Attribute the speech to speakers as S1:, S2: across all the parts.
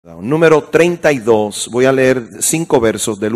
S1: Número 32, voy a leer 5 versos del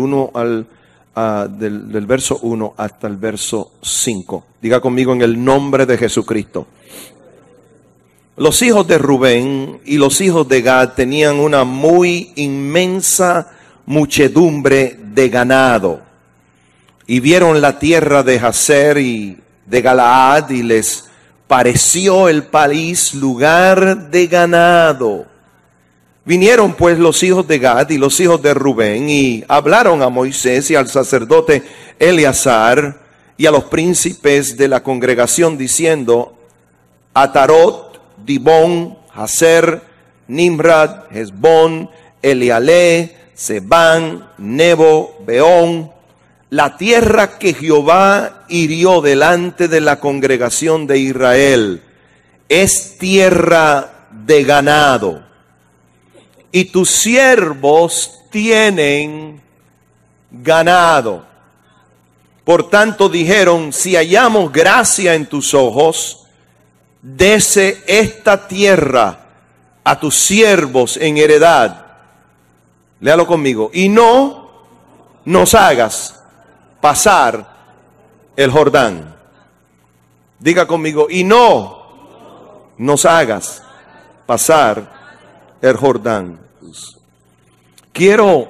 S1: verso 1 hasta el verso 5. Diga conmigo: en el nombre de Jesucristo. Los hijos de Rubén y los hijos de Gad tenían una muy inmensa muchedumbre de ganado, y vieron la tierra de Jazer y de Galaad, y les pareció el país lugar de ganado. Vinieron pues los hijos de Gad y los hijos de Rubén y hablaron a Moisés y al sacerdote Eleazar y a los príncipes de la congregación diciendo: Atarot, Dibón, Jazer, Nimrad, Hesbón, Elealé, Sebán, Nebo, Beón, la tierra que Jehová hirió delante de la congregación de Israel, es tierra de ganado. Y tus siervos tienen ganado. Por tanto dijeron: si hallamos gracia en tus ojos, dese esta tierra a tus siervos en heredad. Léalo conmigo. Y no nos hagas pasar el Jordán. Diga conmigo: y no nos hagas pasar el Jordán. Quiero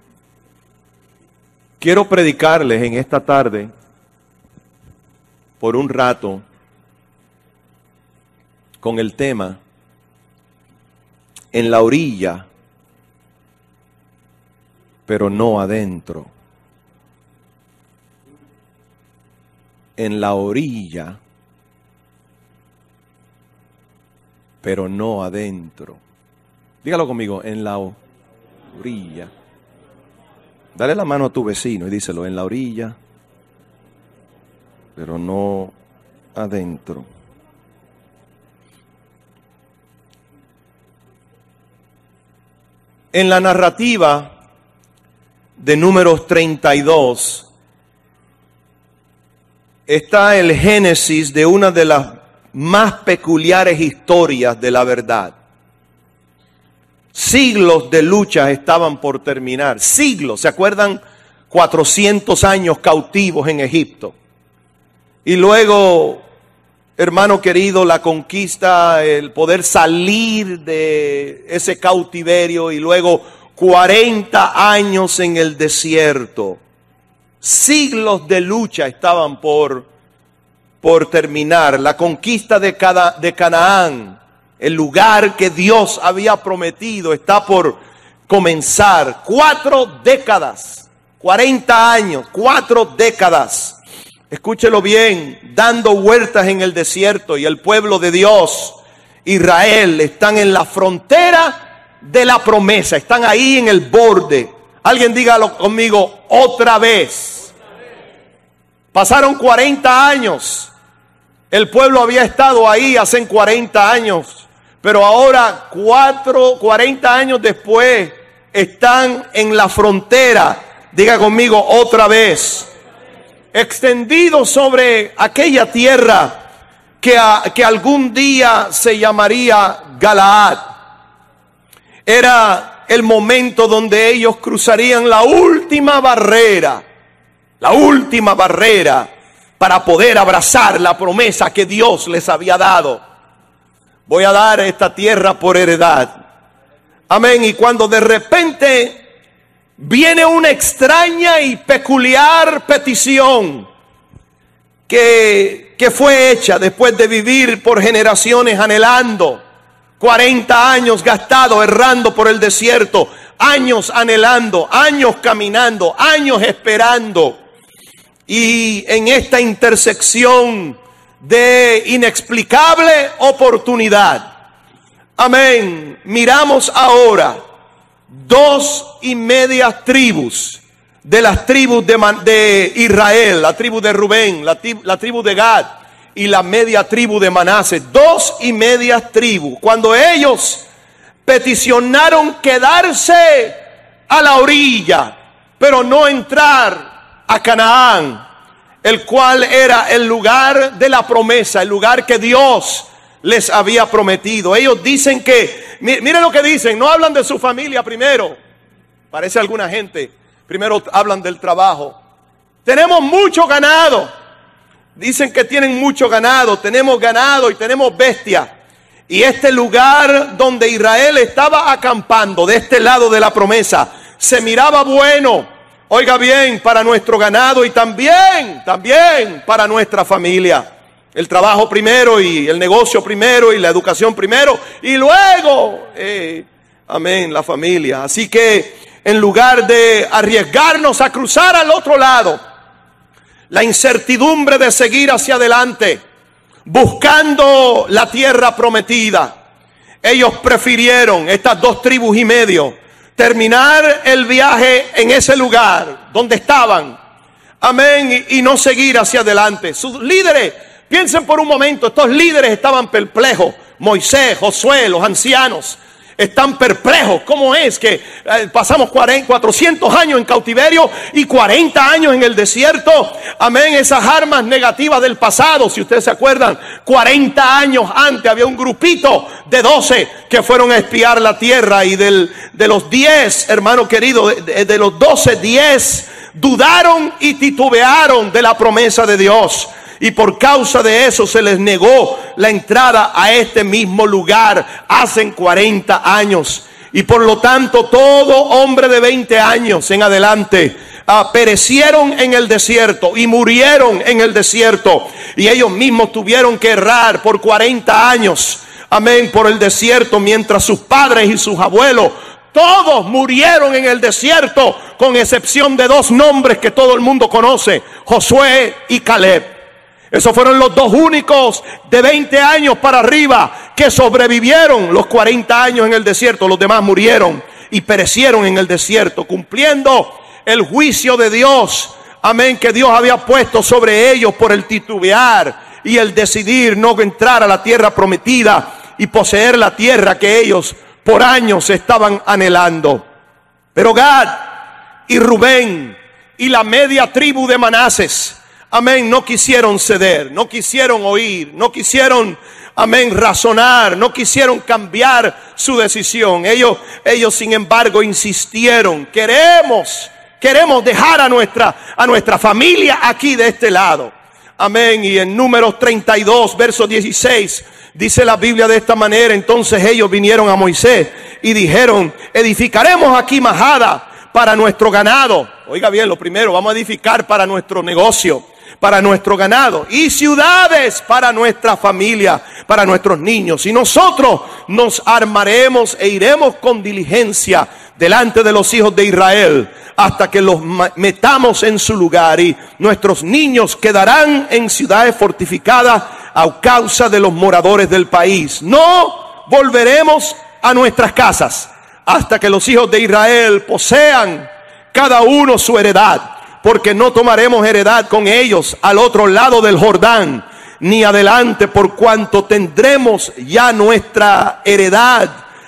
S1: predicarles en esta tarde por un rato con el tema en la orilla, pero no adentro. En la orilla, pero no adentro. Dígalo conmigo: en la orilla. Dale la mano a tu vecino y díselo: en la orilla, pero no adentro. En la narrativa de Números 32 está el génesis de una de las más peculiares historias de la verdad. Siglos de luchas estaban por terminar. Siglos, ¿se acuerdan? 400 años cautivos en Egipto. Y luego, hermano querido, la conquista, el poder salir de ese cautiverio, y luego 40 años en el desierto. Siglos de lucha estaban por terminar. La conquista de Canaán, el lugar que Dios había prometido, está por comenzar. 4 décadas, 40 años, 4 décadas. Escúchelo bien, dando vueltas en el desierto, y el pueblo de Dios, Israel, están en la frontera de la promesa, están ahí en el borde. Alguien dígalo conmigo: otra vez. Pasaron 40 años. El pueblo había estado ahí hace 40 años. Pero ahora, 40 años después, están en la frontera. Diga conmigo: otra vez. Extendido sobre aquella tierra que algún día se llamaría Galaad. Era el momento donde ellos cruzarían la última barrera para poder abrazar la promesa que Dios les había dado. Voy a dar esta tierra por heredad. Amén. Y cuando de repente viene una extraña y peculiar petición que fue hecha después de vivir por generaciones anhelando, 40 años gastados errando por el desierto, años anhelando, años caminando, años esperando. Y en esta intersección de inexplicable oportunidad, amén, miramos ahora 2.5 tribus de las tribus de Israel, la tribu de Rubén, la tribu de Gad y la media tribu de Manasés. 2.5 tribus. Cuando ellos peticionaron quedarse a la orilla, pero no entrar a Canaán, el cual era el lugar de la promesa, el lugar que Dios les había prometido. Ellos dicen que, miren lo que dicen, no hablan de su familia primero. Parece alguna gente, primero hablan del trabajo. Tenemos mucho ganado. Dicen que tienen mucho ganado, tenemos ganado y tenemos bestias. Y este lugar donde Israel estaba acampando, de este lado de la promesa, se miraba bueno, oiga bien, para nuestro ganado y también para nuestra familia. El trabajo primero y el negocio primero y la educación primero y luego, amén, la familia. Así que en lugar de arriesgarnos a cruzar al otro lado, la incertidumbre de seguir hacia adelante, buscando la tierra prometida, ellos prefirieron, estas 2 tribus y medio, terminar el viaje en ese lugar donde estaban, amén, y no seguir hacia adelante. Sus líderes, piensen por un momento, estos líderes estaban perplejos. Moisés, Josué, los ancianos están perplejos. ¿Cómo es que pasamos 400 años en cautiverio y 40 años en el desierto? Amén, esas armas negativas del pasado. Si ustedes se acuerdan, 40 años antes había un grupito de 12 que fueron a espiar la tierra. Y de los 10, hermano querido, de los 12, 10 dudaron y titubearon de la promesa de Dios. Y por causa de eso se les negó la entrada a este mismo lugar hace 40 años. Y por lo tanto todo hombre de 20 años en adelante perecieron en el desierto y murieron en el desierto. Y ellos mismos tuvieron que errar por 40 años, amén, por el desierto, mientras sus padres y sus abuelos todos murieron en el desierto, con excepción de 2 nombres que todo el mundo conoce: Josué y Caleb. Esos fueron los 2 únicos de 20 años para arriba que sobrevivieron los 40 años en el desierto. Los demás murieron y perecieron en el desierto, cumpliendo el juicio de Dios, amén, que Dios había puesto sobre ellos por el titubear y el decidir no entrar a la tierra prometida y poseer la tierra que ellos por años estaban anhelando. Pero Gad y Rubén y la media tribu de Manases, amén, no quisieron ceder, no quisieron oír, no quisieron, amén, razonar, no quisieron cambiar su decisión. Ellos sin embargo insistieron: queremos dejar a nuestra familia aquí de este lado. Amén. Y en Números 32, verso 16, dice la Biblia de esta manera: entonces ellos vinieron a Moisés y dijeron: edificaremos aquí majada para nuestro ganado. Oiga bien, lo primero, vamos a edificar para nuestro negocio, para nuestro ganado, y ciudades para nuestra familia, para nuestros niños. Y nosotros nos armaremos e iremos con diligencia delante de los hijos de Israel hasta que los metamos en su lugar, y nuestros niños quedarán en ciudades fortificadas a causa de los moradores del país. No volveremos a nuestras casas hasta que los hijos de Israel posean cada uno su heredad, porque no tomaremos heredad con ellos al otro lado del Jordán, ni adelante, por cuanto tendremos ya nuestra heredad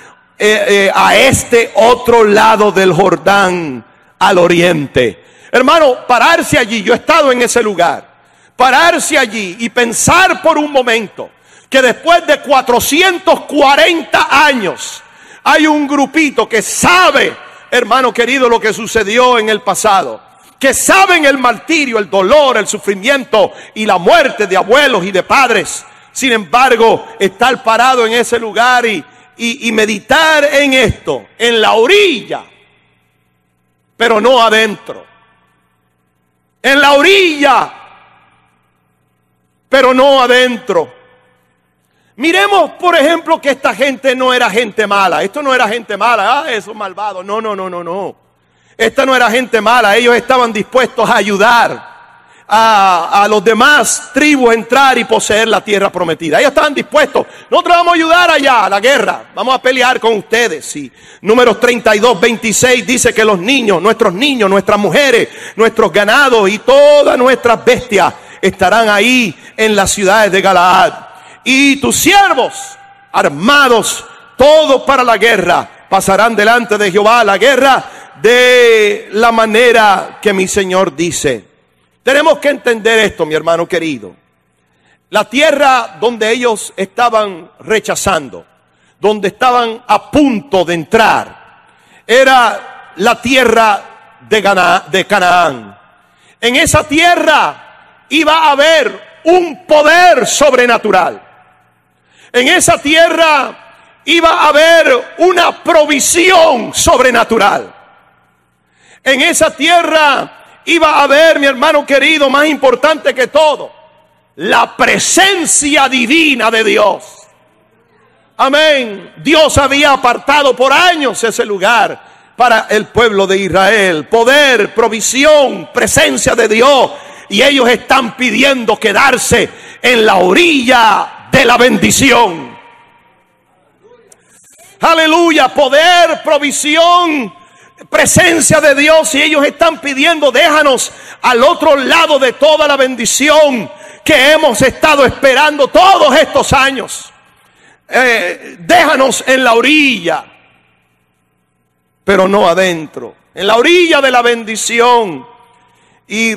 S1: a este otro lado del Jordán, al oriente. Hermano, pararse allí, yo he estado en ese lugar, pararse allí y pensar por un momento que después de 440 años hay un grupito que sabe, hermano querido, lo que sucedió en el pasado, que saben el martirio, el dolor, el sufrimiento y la muerte de abuelos y de padres. Sin embargo, estar parado en ese lugar y meditar en esto, en la orilla, pero no adentro. En la orilla, pero no adentro. Miremos, por ejemplo, que esta gente no era gente mala. Esto no era gente mala. Esos malvados. No. Esta no era gente mala. Ellos estaban dispuestos a ayudar a los demás tribus a entrar y poseer la tierra prometida. Ellos estaban dispuestos. Nosotros vamos a ayudar allá a la guerra. Vamos a pelear con ustedes. Y Números 32, 26 dice que los niños, nuestras mujeres, nuestros ganados y todas nuestras bestias estarán ahí en las ciudades de Galaad. Y tus siervos, armados, todos para la guerra, pasarán delante de Jehová a la guerra de la manera que mi Señor dice. Tenemos que entender esto, mi hermano querido. La tierra donde ellos estaban rechazando, donde estaban a punto de entrar, era la tierra de Canaán. En esa tierra iba a haber un poder sobrenatural. En esa tierra iba a haber una provisión sobrenatural. En esa tierra iba a haber, mi hermano querido, más importante que todo, la presencia divina de Dios. Amén. Dios había apartado por años ese lugar para el pueblo de Israel. Poder, provisión, presencia de Dios. Y ellos están pidiendo quedarse en la orilla de la bendición. Aleluya. Poder, provisión, presencia de Dios. Y ellos están pidiendo, déjanos al otro lado de toda la bendición que hemos estado esperando todos estos años. Déjanos en la orilla, pero no adentro, en la orilla de la bendición. Y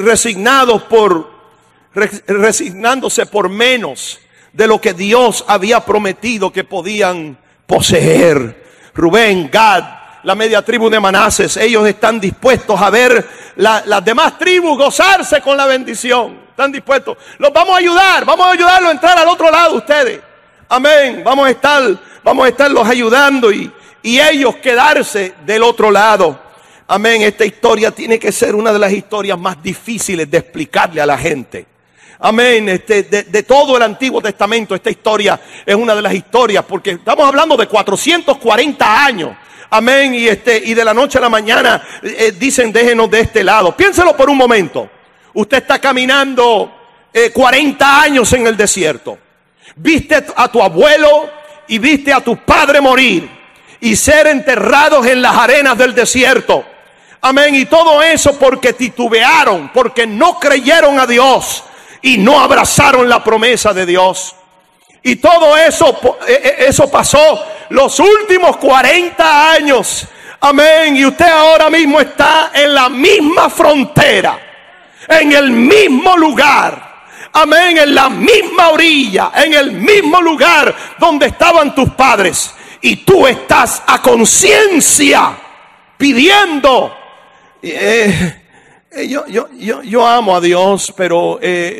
S1: resignándose por menos de lo que Dios había prometido que podían poseer. Rubén, Gad, la media tribu de Manases, ellos están dispuestos a ver las demás tribus gozarse con la bendición. Están dispuestos. Los vamos a ayudarlos a entrar al otro lado ustedes. Amén. Vamos a estarlos ayudando y ellos quedarse del otro lado. Amén. Esta historia tiene que ser una de las historias más difíciles de explicarle a la gente. Amén. De todo el Antiguo Testamento, esta historia es una de las historias, porque estamos hablando de 440 años. Amén. Y de la noche a la mañana dicen, déjenos de este lado. Piénselo por un momento. Usted está caminando 40 años en el desierto. Viste a tu abuelo y viste a tu padre morir y ser enterrados en las arenas del desierto. Amén. Y todo eso porque titubearon, porque no creyeron a Dios y no abrazaron la promesa de Dios. Y todo eso pasó los últimos 40 años. Amén. Y usted ahora mismo está en la misma frontera, en el mismo lugar. Amén, en la misma orilla, en el mismo lugar donde estaban tus padres. Y tú estás a conciencia pidiendo. Yo amo a Dios, pero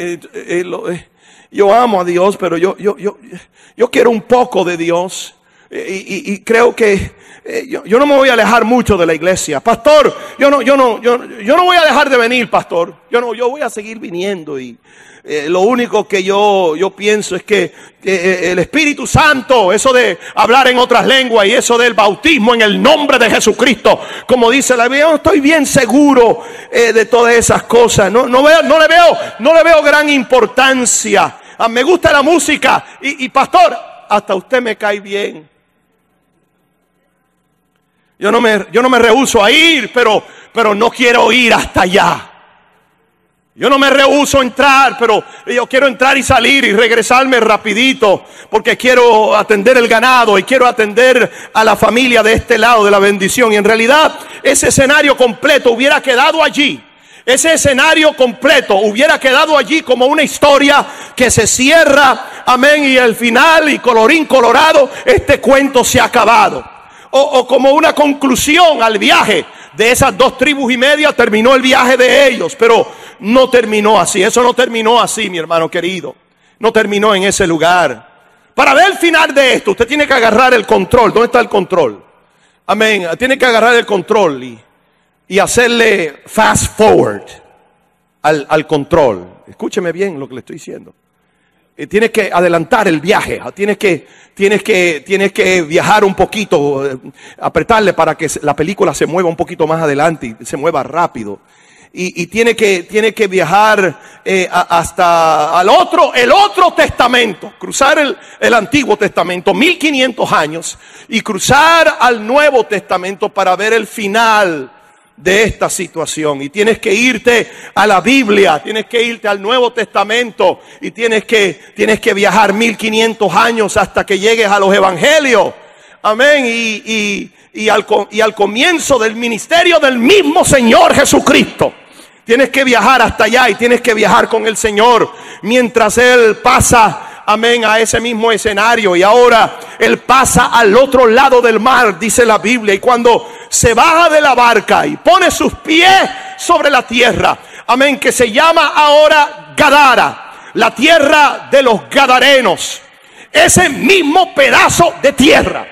S1: yo amo a Dios, pero yo quiero un poco de Dios. Y creo que yo no me voy a alejar mucho de la iglesia. Pastor, yo no voy a dejar de venir, pastor. Yo voy a seguir viniendo y lo único que yo pienso es que el Espíritu Santo, eso de hablar en otras lenguas y eso del bautismo en el nombre de Jesucristo, como dice la Biblia, yo estoy bien seguro de todas esas cosas. No le veo gran importancia. Me gusta la música y pastor, hasta usted me cae bien. Yo no me rehúso a ir, pero no quiero ir hasta allá. Yo no me rehúso a entrar, pero yo quiero entrar y salir y regresarme rapidito, porque quiero atender el ganado y quiero atender a la familia de este lado de la bendición. Y en realidad ese escenario completo hubiera quedado allí. Ese escenario completo hubiera quedado allí como una historia que se cierra, amén, y al final, y colorín colorado, este cuento se ha acabado. O como una conclusión al viaje de esas 2 tribus y media, terminó el viaje de ellos, pero no terminó así. Eso no terminó así, mi hermano querido. No terminó en ese lugar. Para ver el final de esto, usted tiene que agarrar el control. ¿Dónde está el control? Amén. Tiene que agarrar el control y hacerle fast forward al control. Escúcheme bien lo que le estoy diciendo. Tienes que adelantar el viaje. Tienes que viajar un poquito, apretarle para que la película se mueva un poquito más adelante y se mueva rápido. Y tiene que viajar hasta el otro testamento, cruzar el Antiguo Testamento, 1500 años, y cruzar al Nuevo Testamento para ver el final de esta situación. Y tienes que irte a la Biblia, tienes que irte al Nuevo Testamento y tienes que viajar 1500 años hasta que llegues a los evangelios. Amén. Y al comienzo del ministerio del mismo Señor Jesucristo, Tienes que viajar hasta allá y tienes que viajar con el Señor mientras Él pasa, amén, a ese mismo escenario. Y ahora Él pasa al otro lado del mar, dice la Biblia. Y cuando se baja de la barca y pone sus pies sobre la tierra, amén, que se llama ahora Gadara, la tierra de los Gadarenos. Ese mismo pedazo de tierra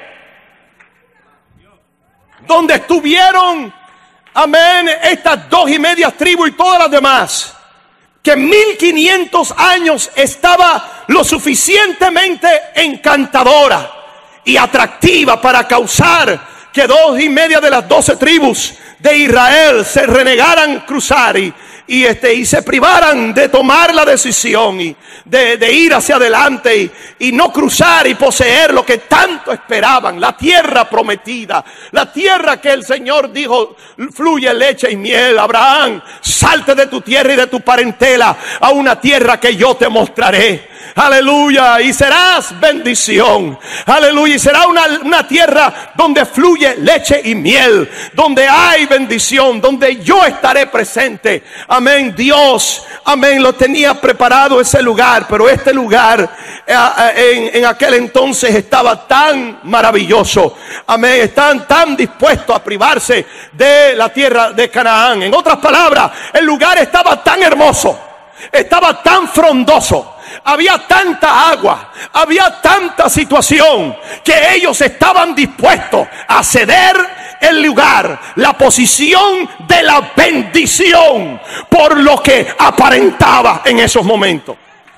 S1: donde estuvieron, amén, estas 2.5 tribus y todas las demás, que 1500 años estaba lo suficientemente encantadora y atractiva para causar que 2.5 de las 12 tribus de Israel se renegaran cruzar y se privaran de tomar la decisión y de ir hacia adelante y no cruzar y poseer lo que tanto esperaban, la tierra prometida, la tierra que el Señor dijo fluye leche y miel. Abraham, salte de tu tierra y de tu parentela a una tierra que yo te mostraré. Aleluya, y serás bendición. Aleluya, y será una tierra donde fluye leche y miel, donde hay bendición, donde yo estaré presente. Amén. Dios, amén, lo tenía preparado ese lugar, pero este lugar en aquel entonces estaba tan maravilloso. Amén, están tan dispuestos a privarse de la tierra de Canaán. En otras palabras, el lugar estaba tan hermoso, estaba tan frondoso, había tanta agua, había tanta situación, que ellos estaban dispuestos a ceder el lugar, la posición de la bendición, por lo que aparentaba en esos momentos.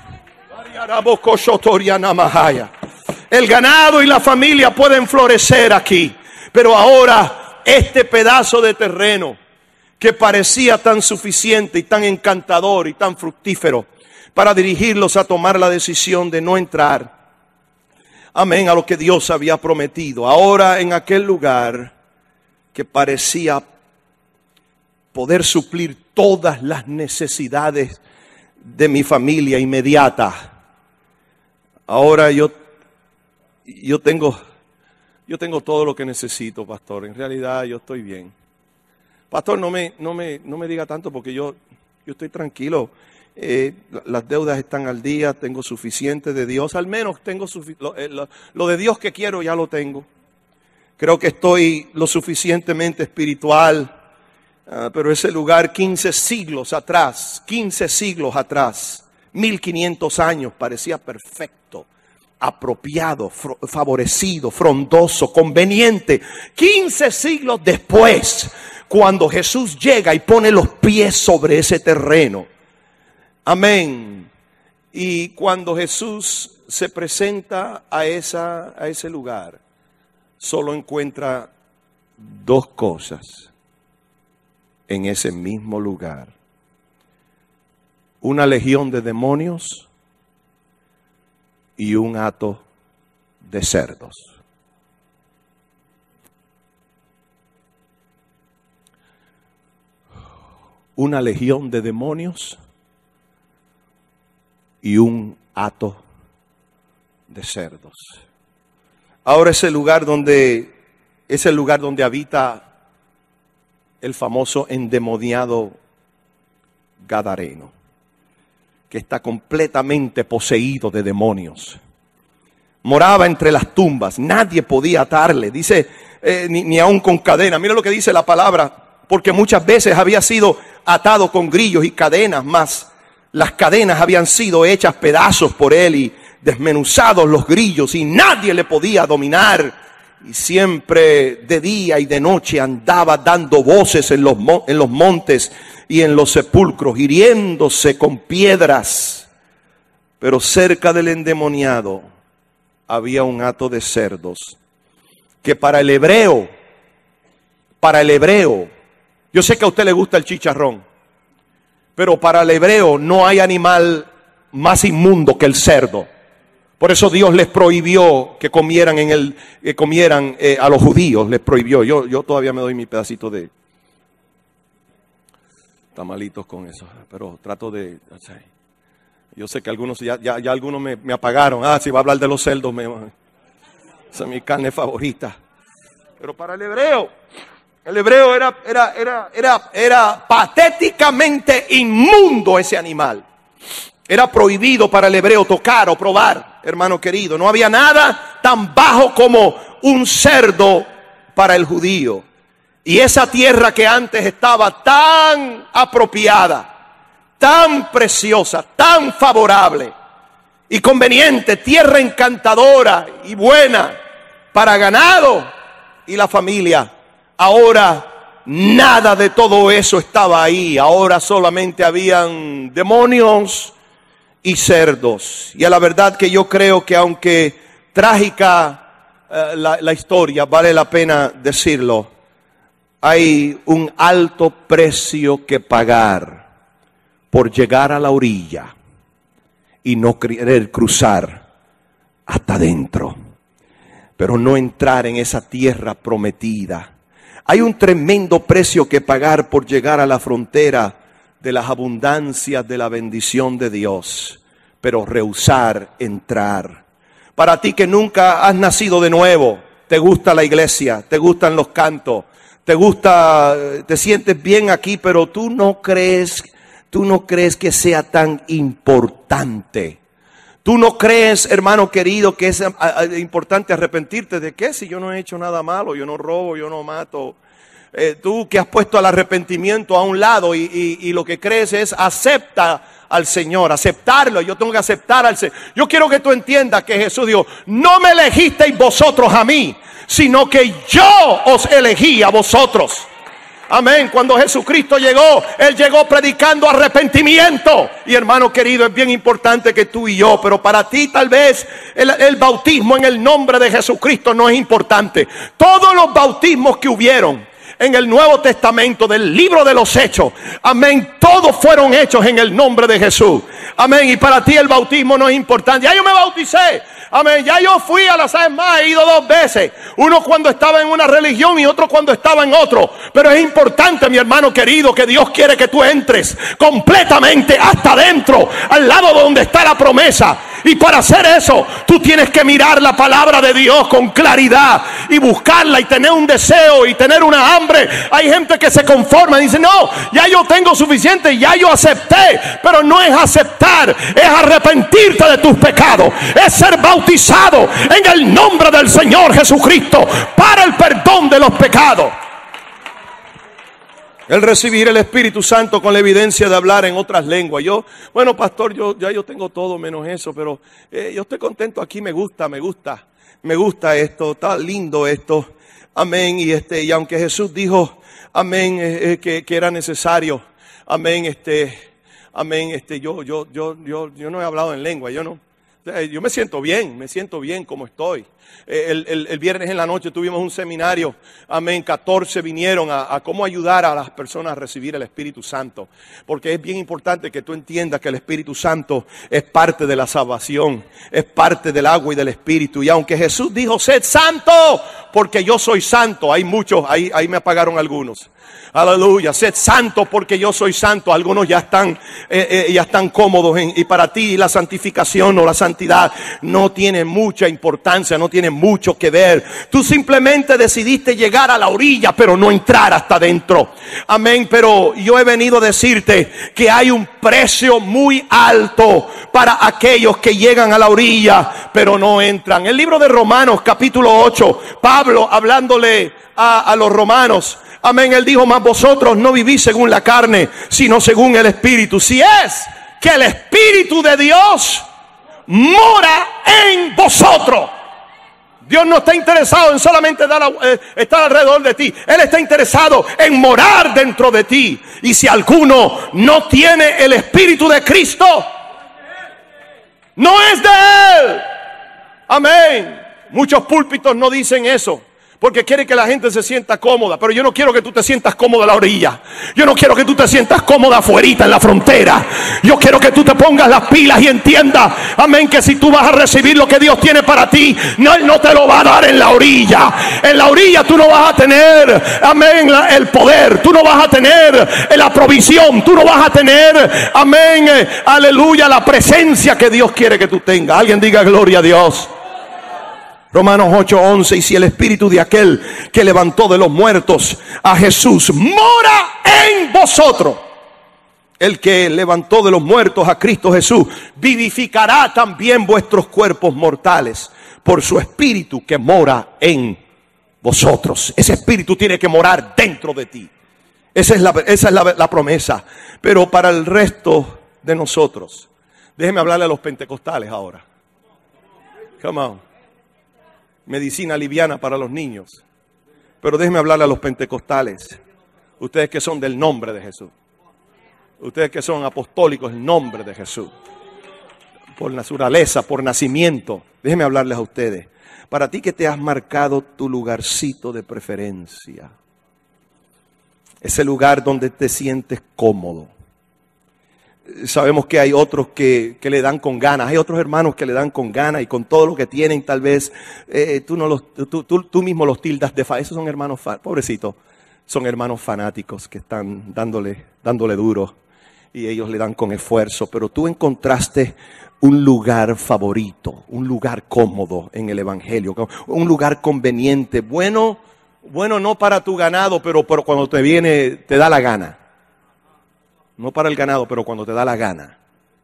S1: El ganado y la familia pueden florecer aquí, pero ahora este pedazo de terreno que parecía tan suficiente y tan encantador y tan fructífero para dirigirlos a tomar la decisión de no entrar, amén, a lo que Dios había prometido. Ahora en aquel lugar que parecía poder suplir todas las necesidades de mi familia inmediata, ahora yo tengo todo lo que necesito, pastor. En realidad yo estoy bien. Pastor, no me diga tanto, porque yo estoy tranquilo. Las deudas están al día, tengo suficiente de Dios, al menos tengo lo de Dios que quiero ya lo tengo. Creo que estoy lo suficientemente espiritual, pero ese lugar 15 siglos atrás, 1500 años, parecía perfecto, apropiado, favorecido, frondoso, conveniente. 15 siglos después, cuando Jesús llega y pone los pies sobre ese terreno, amén. Y cuando Jesús se presenta a ese lugar, solo encuentra dos cosas en ese mismo lugar: una legión de demonios y un hato de cerdos. Una legión de demonios y un hato de cerdos. Ahora es el lugar donde habita el famoso endemoniado gadareno, que está completamente poseído de demonios. Moraba entre las tumbas, nadie podía atarle, dice, ni aún con cadena. Mira lo que dice la palabra, porque muchas veces había sido atado con grillos y cadenas, mas las cadenas habían sido hechas pedazos por él y desmenuzados los grillos, y nadie le podía dominar. Y siempre de día y de noche andaba dando voces en los montes y en los sepulcros, hiriéndose con piedras. Pero cerca del endemoniado había un hato de cerdos, que para el hebreo, yo sé que a usted le gusta el chicharrón, pero para el hebreo no hay animal más inmundo que el cerdo. Por eso Dios les prohibió que comieran a los judíos, les prohibió. Yo todavía me doy mi pedacito de tamalitos con eso, pero trato de... Yo sé que algunos ya algunos me apagaron. Si va a hablar de los cerdos, esa es mi carne favorita. Pero para el hebreo, El hebreo era patéticamente inmundo ese animal. Era prohibido para el hebreo tocar o probar, hermano querido. No había nada tan bajo como un cerdo para el judío. Y esa tierra que antes estaba tan apropiada, tan preciosa, tan favorable y conveniente, tierra encantadora y buena para ganado y la familia, ahora nada de todo eso estaba ahí. Ahora solamente habían demonios y cerdos. Y a la verdad que yo creo que aunque trágica la historia, vale la pena decirlo, hay un alto precio que pagar por llegar a la orilla y no querer cruzar hasta adentro, pero no entrar en esa tierra prometida. Hay un tremendo precio que pagar por llegar a la frontera de las abundancias de la bendición de Dios, pero rehusar entrar. Para ti que nunca has nacido de nuevo, te gusta la iglesia, te gustan los cantos, te sientes bien aquí, pero tú no crees que sea tan importante. Tú no crees, hermano querido, que es importante arrepentirte. ¿De qué? Si yo no he hecho nada malo, yo no robo, yo no mato. Tú que has puesto el arrepentimiento a un lado y lo que crees es acepta al Señor, aceptarlo. Yo tengo que aceptar al Señor. Yo quiero que tú entiendas que Jesús dijo: no me elegisteis vosotros a mí, sino que yo os elegí a vosotros. Amén. Cuando Jesucristo llegó, Él llegó predicando arrepentimiento. Y hermano querido, es bien importante que tú y yo, pero para ti tal vez el bautismo en el nombre de Jesucristo no es importante. Todos los bautismos que hubieron en el Nuevo Testamento, del libro de los Hechos, amén, todos fueron hechos en el nombre de Jesús. Amén. Y para ti el bautismo no es importante. Ya yo me bauticé. Amén, ya yo fui a las más, he ido 2 veces. Uno cuando estaba en una religión y otro cuando estaba en otro. Pero es importante, mi hermano querido, que Dios quiere que tú entres completamente hasta adentro, al lado donde está la promesa. Y para hacer eso, tú tienes que mirar la palabra de Dios con claridad y buscarla y tener un deseo y tener una hambre. Hay gente que se conforma y dice: no, ya yo tengo suficiente, ya yo acepté. Pero no es aceptar, es arrepentirte de tus pecados, es ser bautizado en el nombre del Señor Jesucristo para el perdón de los pecados. El recibir el Espíritu Santo con la evidencia de hablar en otras lenguas. Bueno, pastor, yo tengo todo menos eso, pero yo estoy contento aquí, me gusta esto, está lindo esto. Amén. Y aunque Jesús dijo, amén, que era necesario, amén, yo no he hablado en lengua, yo me siento bien como estoy. El viernes en la noche tuvimos un seminario, amén, 14 vinieron a cómo ayudar a las personas a recibir el Espíritu Santo. Porque es bien importante que tú entiendas que el Espíritu Santo es parte de la salvación, es parte del agua y del Espíritu. Y aunque Jesús dijo: sed santo, porque yo soy santo, hay muchos, ahí me apagaron algunos. Aleluya, sed santo porque yo soy santo. Algunos ya están cómodos y para ti la santificación o la santidad no tiene mucha importancia, no tiene mucho que ver. Tú simplemente decidiste llegar a la orilla, pero no entrar hasta adentro. Amén. Pero yo he venido a decirte que hay un precio muy alto para aquellos que llegan a la orilla, pero no entran. El libro de Romanos, capítulo 8, Pablo hablándole a los romanos. Amén, él dijo: mas vosotros no vivís según la carne, sino según el Espíritu. Si es que el Espíritu de Dios mora en vosotros. Dios no está interesado en solamente estar alrededor de ti. Él está interesado en morar dentro de ti. Y si alguno no tiene el Espíritu de Cristo, no es de Él. Amén. Muchos púlpitos no dicen eso, porque quiere que la gente se sienta cómoda. Pero yo no quiero que tú te sientas cómoda a la orilla. Yo no quiero que tú te sientas cómoda afuerita en la frontera. Yo quiero que tú te pongas las pilas y entiendas, amén, que si tú vas a recibir lo que Dios tiene para ti, Él no te lo va a dar en la orilla. En la orilla tú no vas a tener, amén, el poder. Tú no vas a tener la provisión. Tú no vas a tener, amén, aleluya, la presencia que Dios quiere que tú tengas. Alguien diga gloria a Dios. Romanos 8:11, y si el espíritu de aquel que levantó de los muertos a Jesús mora en vosotros, el que levantó de los muertos a Cristo Jesús vivificará también vuestros cuerpos mortales por su espíritu que mora en vosotros. Ese espíritu tiene que morar dentro de ti. Esa es la promesa. Pero para el resto de nosotros, déjeme hablarle a los pentecostales ahora. Come on. Medicina liviana para los niños. Pero déjeme hablarle a los pentecostales. Ustedes que son del nombre de Jesús. Ustedes que son apostólicos en nombre de Jesús. Por naturaleza, por nacimiento. Déjenme hablarles a ustedes. Para ti que te has marcado tu lugarcito de preferencia. Ese lugar donde te sientes cómodo. Sabemos que hay otros que le dan con ganas. Hay otros hermanos que le dan con ganas y con todo lo que tienen tal vez tú mismo los tildas de esos son hermanos pobrecitos. Son hermanos fanáticos que están dándole duro y ellos le dan con esfuerzo. Pero tú encontraste un lugar favorito, un lugar cómodo en el evangelio, un lugar conveniente, bueno no para tu ganado, pero cuando te viene, te da la gana. No para el ganado, pero cuando te da la gana.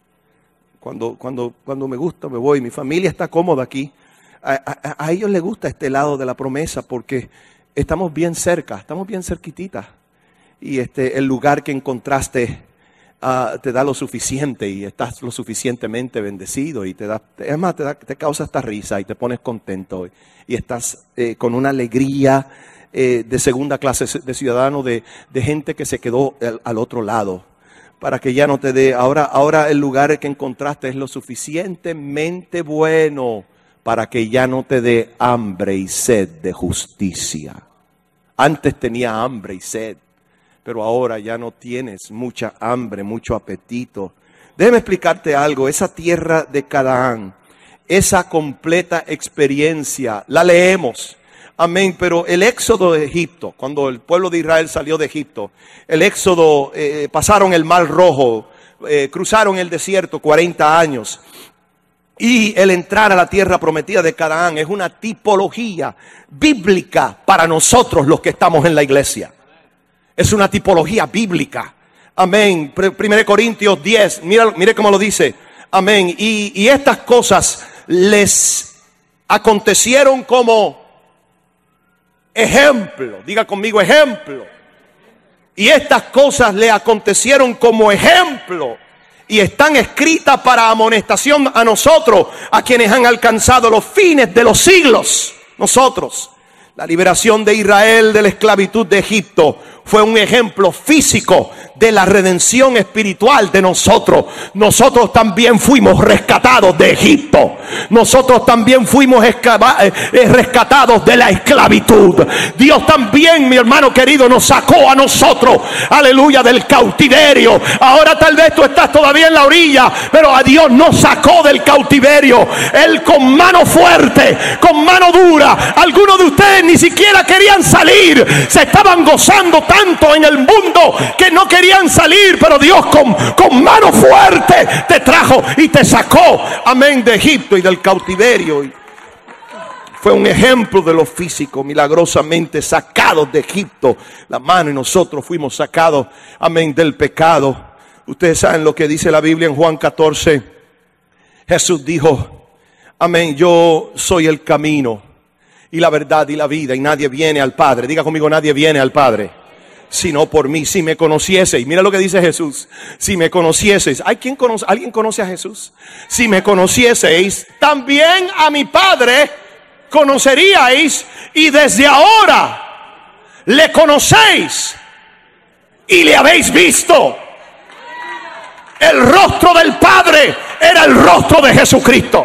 S1: Cuando me gusta, me voy. Mi familia está cómoda aquí. A ellos les gusta este lado de la promesa porque estamos bien cerca, estamos bien cerquititas. Y el lugar que encontraste te da lo suficiente y estás lo suficientemente bendecido. Y te causa esta risa y te pones contento. Y estás con una alegría de segunda clase de ciudadano, de gente que se quedó al otro lado. Para que ya no te dé, ahora el lugar que encontraste es lo suficientemente bueno para que ya no te dé hambre y sed de justicia. Antes tenía hambre y sed, pero ahora ya no tienes mucha hambre, mucho apetito. Déjame explicarte algo, esa tierra de Canaán, esa completa experiencia, la leemos. Amén, pero el éxodo de Egipto, cuando el pueblo de Israel salió de Egipto, el éxodo, pasaron el Mar Rojo, cruzaron el desierto 40 años. Y el entrar a la tierra prometida de Canaán es una tipología bíblica para nosotros los que estamos en la iglesia. Es una tipología bíblica. Amén. 1 Corintios 10, mire cómo lo dice. Amén. Y estas cosas les acontecieron como ejemplo, diga conmigo ejemplo. Y estas cosas le acontecieron como ejemplo y están escritas para amonestación a nosotros, a quienes han alcanzado los fines de los siglos. Nosotros, la liberación de Israel de la esclavitud de Egipto fue un ejemplo físico de la redención espiritual de nosotros. Nosotros también fuimos rescatados de Egipto. Nosotros también fuimos rescatados de la esclavitud. Dios también, mi hermano querido, nos sacó a nosotros, aleluya, del cautiverio. Ahora tal vez tú estás todavía en la orilla, pero a Dios nos sacó del cautiverio. Él con mano fuerte, con mano dura. Algunos de ustedes ni siquiera querían salir. Se estaban gozando tanto en el mundo que no querían salir, pero Dios con mano fuerte te trajo y te sacó, amén, de Egipto y del cautiverio. Y fue un ejemplo de lo físico, milagrosamente sacados de Egipto, la mano, y nosotros fuimos sacados, amén, del pecado. Ustedes saben lo que dice la Biblia en Juan 14. Jesús dijo, amén, yo soy el camino y la verdad y la vida, y nadie viene al Padre. Diga conmigo, nadie viene al Padre sino por mí. Si me conocieseis, mira lo que dice Jesús, si me conocieseis, ¿alguien conoce a Jesús? Si me conocieseis, también a mi Padre conoceríais, y desde ahora le conocéis y le habéis visto. El rostro del Padre era el rostro de Jesucristo.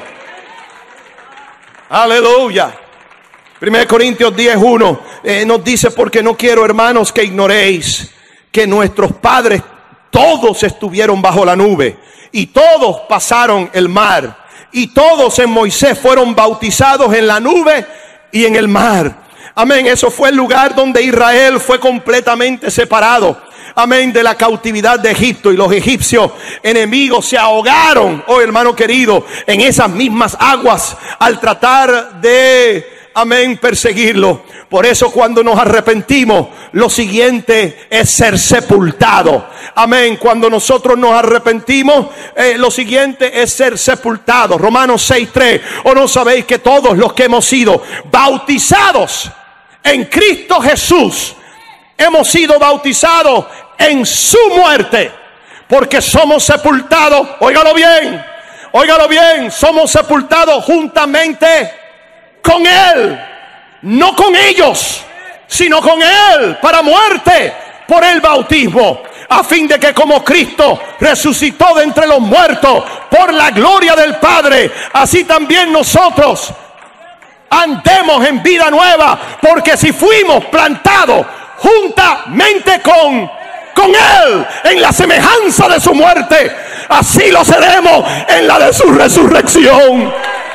S1: Aleluya. 1 Corintios 10:1 nos dice, porque no quiero, hermanos, que ignoréis que nuestros padres todos estuvieron bajo la nube y todos pasaron el mar y todos en Moisés fueron bautizados en la nube y en el mar. Amén. Eso fue el lugar donde Israel fue completamente separado. amén, de la cautividad de Egipto, y los egipcios enemigos se ahogaron, oh hermano querido, en esas mismas aguas al tratar de, amén, perseguirlo. Por eso cuando nos arrepentimos, lo siguiente es ser sepultado. Amén. Cuando nosotros nos arrepentimos, lo siguiente es ser sepultados. Romanos 6:3. ¿O no sabéis que todos los que hemos sido bautizados en Cristo Jesús, hemos sido bautizados en su muerte? Porque somos sepultados, óigalo bien, somos sepultados juntamente con Él. No con ellos, sino con Él, para muerte por el bautismo, a fin de que como Cristo resucitó de entre los muertos por la gloria del Padre, así también nosotros andemos en vida nueva. Porque si fuimos plantados juntamente con Él en la semejanza de su muerte, así lo seremos en la de su resurrección.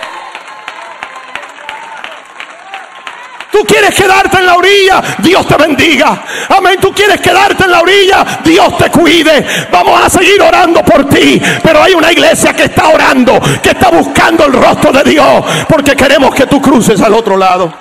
S1: Tú quieres quedarte en la orilla, Dios te bendiga. Amén. Tú quieres quedarte en la orilla, Dios te cuide. Vamos a seguir orando por ti, pero hay una iglesia que está orando, que está buscando el rostro de Dios, porque queremos que tú cruces al otro lado.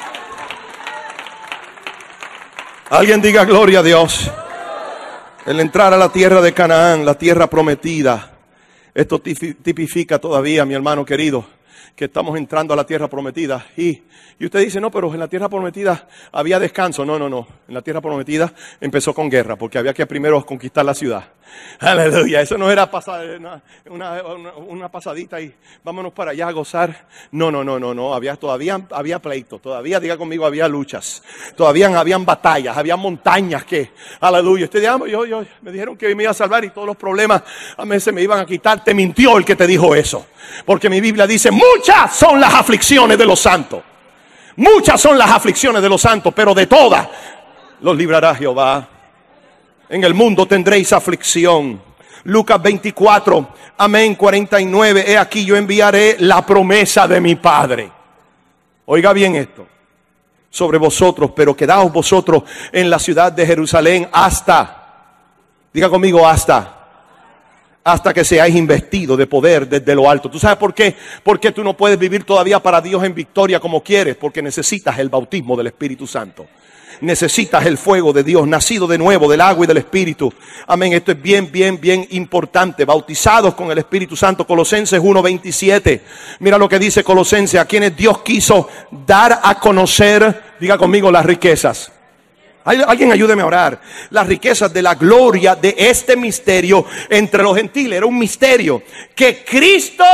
S1: Alguien diga gloria a Dios. El entrar a la tierra de Canaán, la tierra prometida, esto tipifica todavía, mi hermano querido, que estamos entrando a la tierra prometida. Y usted dice, no, pero en la tierra prometida había descanso. No. En la tierra prometida empezó con guerra, porque había que primero conquistar la ciudad. Aleluya. Eso no era una pasadita y vámonos para allá a gozar. No. Todavía había pleito. Todavía, diga conmigo, había luchas. Todavía habían batallas, había montañas que, aleluya. Usted dice, yo me dijeron que me iba a salvar y todos los problemas a mí se me iban a quitar. Te mintió el que te dijo eso. Porque mi Biblia dice, muchas son las aflicciones de los santos. Muchas son las aflicciones de los santos, pero de todas los librará Jehová. En el mundo tendréis aflicción. Lucas 24, amén, 49. He aquí yo enviaré la promesa de mi Padre. Oiga bien esto. Sobre vosotros, pero quedaos vosotros en la ciudad de Jerusalén diga conmigo, hasta que seáis investidos de poder desde lo alto. ¿Tú sabes por qué? Porque tú no puedes vivir todavía para Dios en victoria como quieres, porque necesitas el bautismo del Espíritu Santo. Necesitas el fuego de Dios, nacido de nuevo del agua y del Espíritu. Amén, esto es bien importante. Bautizados con el Espíritu Santo. Colosenses 1:27. Mira lo que dice Colosenses, a quienes Dios quiso dar a conocer, diga conmigo, las riquezas. Alguien ayúdeme a orar. Las riquezas de la gloria de este misterio entre los gentiles. Era un misterio que Cristo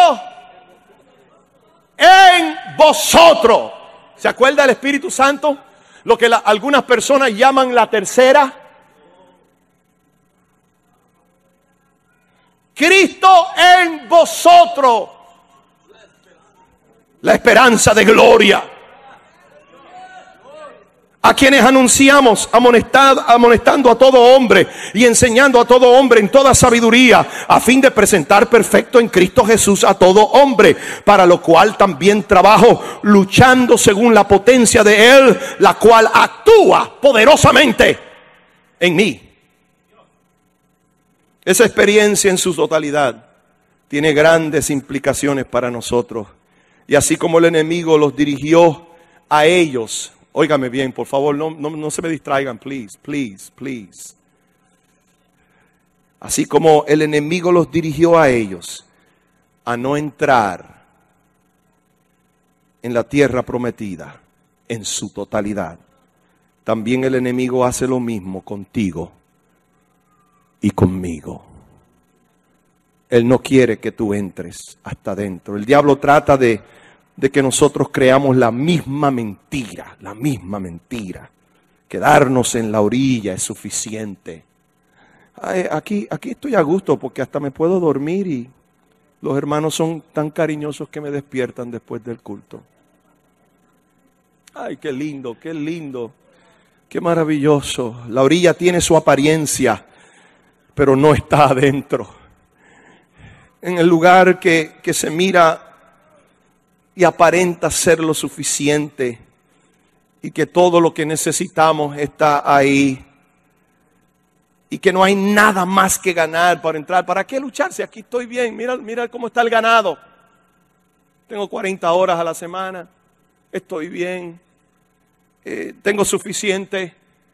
S1: en vosotros. ¿Se acuerda del Espíritu Santo? Lo que algunas personas llaman la tercera. Cristo en vosotros. La esperanza de gloria. A quienes anunciamos, amonestando a todo hombre y enseñando a todo hombre en toda sabiduría, a fin de presentar perfecto en Cristo Jesús a todo hombre, para lo cual también trabajo, luchando según la potencia de Él, la cual actúa poderosamente en mí. Esa experiencia en su totalidad tiene grandes implicaciones para nosotros. Y así como el enemigo los dirigió a ellos, óigame bien, por favor, no se me distraigan, please. Así como el enemigo los dirigió a ellos a no entrar en la tierra prometida en su totalidad, también el enemigo hace lo mismo contigo y conmigo. Él no quiere que tú entres hasta adentro. El diablo trata de que nosotros creamos la misma mentira. Quedarnos en la orilla es suficiente. Aquí estoy a gusto porque hasta me puedo dormir y los hermanos son tan cariñosos que me despiertan después del culto. Ay, qué lindo, qué maravilloso. La orilla tiene su apariencia, pero no está adentro. En el lugar que se mira y aparenta ser lo suficiente y que todo lo que necesitamos está ahí. y que no hay nada más que ganar para entrar. ¿Para qué luchar si aquí estoy bien? Mira cómo está el ganado. Tengo 40 horas a la semana, estoy bien, tengo suficiente.